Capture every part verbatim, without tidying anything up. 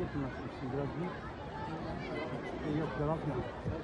yakınlaşmışsın biraz değil. Şey yok, yaratma.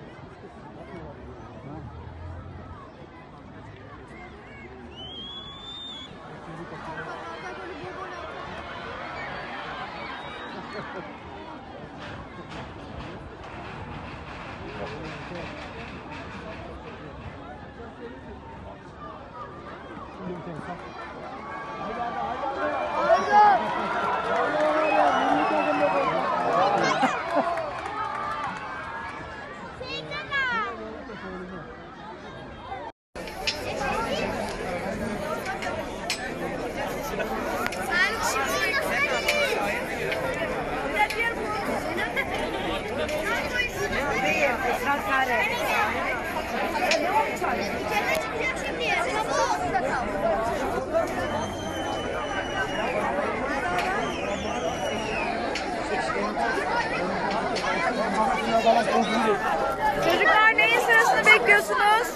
Çocuklar neyin sırasını bekliyorsunuz?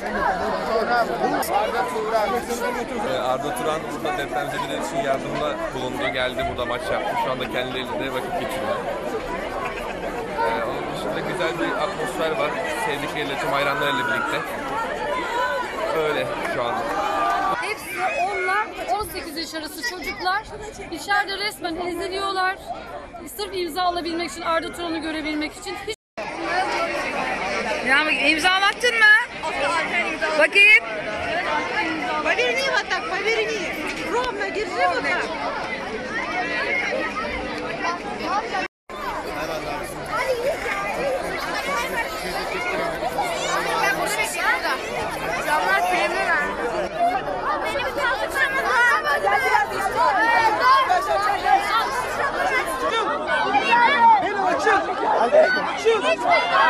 Arda Turan burada depremzedeler için yardımda bulundu. Geldi burada maç yaptı. Şu anda kendileriyle vakit geçiriyor. Ee, onun dışında güzel bir atmosfer var. Sevdikleriyle, tüm hayranlarıyla birlikte. Öyle şu an. Hepsi onla on sekiz yaş arası çocuklar. İçeride resmen eziliyorlar. Sırf imza alabilmek için, Arda Turan'ı görebilmek için. Hiç... Ya imzalattın mı? Bakayım. Поверни вот так, поверни. Ровно держи вот так. Camlar filmler var. Beni bir kaldırsana. Benim açın. Hadi. Açın.